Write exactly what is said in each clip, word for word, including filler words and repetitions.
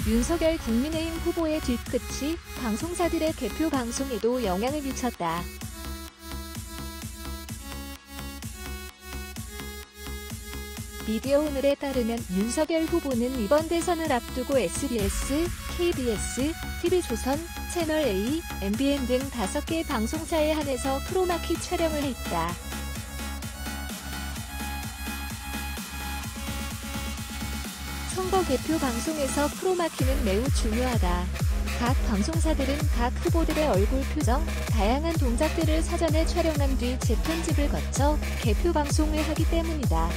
윤석열 국민의힘 후보의 뒤끝이 방송사들의 개표 방송에도 영향을 미쳤다. 미디어오늘에 따르면 윤석열 후보는 이번 대선을 앞두고 에스비에스, 케이비에스, 티비조선, 채널A, 엠비엔 등 다섯 개 방송사에 한해서 프로마키 촬영을 했다. 선거 개표 방송에서 프로마키는 매우 중요하다. 각 방송사들은 각 후보들의 얼굴 표정, 다양한 동작들을 사전에 촬영한 뒤 재편집을 거쳐 개표 방송을 하기 때문이다.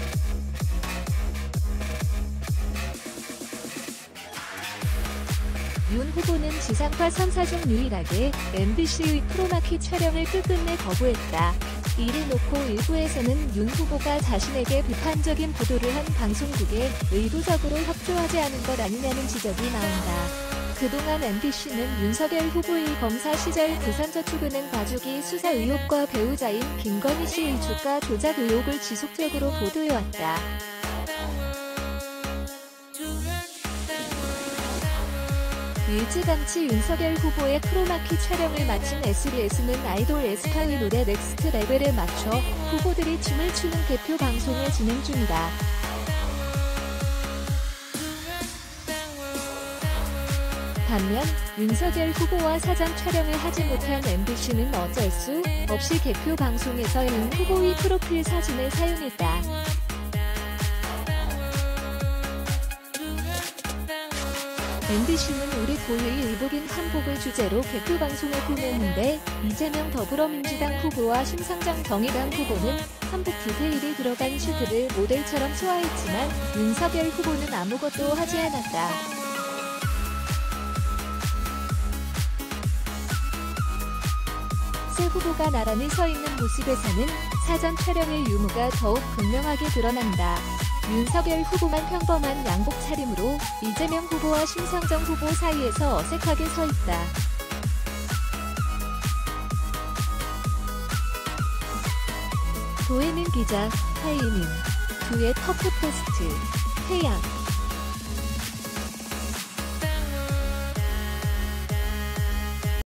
윤 후보는 지상파 삼 사 중 유일하게 엠비씨의 프로마키 촬영을 끝끝내 거부했다. 이를 놓고 일부에서는 윤 후보가 자신에게 비판적인 보도를 한 방송국에 의도적으로 협조하지 않은 것 아니냐는 지적이 나온다. 그동안 엠비씨는 윤석열 후보의 검사 시절 부산저축은행 봐주기 수사 의혹과 배우자인 김건희 씨의 주가 조작 의혹을 지속적으로 보도해왔다. 일찌감치 윤석열 후보의 프로마키 촬영을 마친 에스비에스는 아이돌 에스파의 노래 넥스트 레벨에 맞춰 후보들이 춤을 추는 개표 방송을 진행 중이다. 반면 윤석열 후보와 사전 촬영을 하지 못한 엠비씨는 어쩔 수 없이 개표 방송에서 윤 후보의 프로필 사진을 사용했다. 엠비씨는 우리 고유의 의복인 한복을 주제로 개표 방송을 꾸몄는데 이재명 더불어민주당 후보와 심상정 정의당 후보는 한복 디테일이 들어간 슈트를 모델처럼 소화했지만 윤석열 후보는 아무것도 하지 않았다. 세 후보가 나란히 서 있는 모습에서는 사전 촬영의 유무가 더욱 극명하게 드러난다. 윤석열 후보만 평범한 양복 차림으로 이재명 후보와 심상정 후보 사이에서 어색하게 서 있다. 도예민 기자, 하이민, 두의 터프포스트, 태양.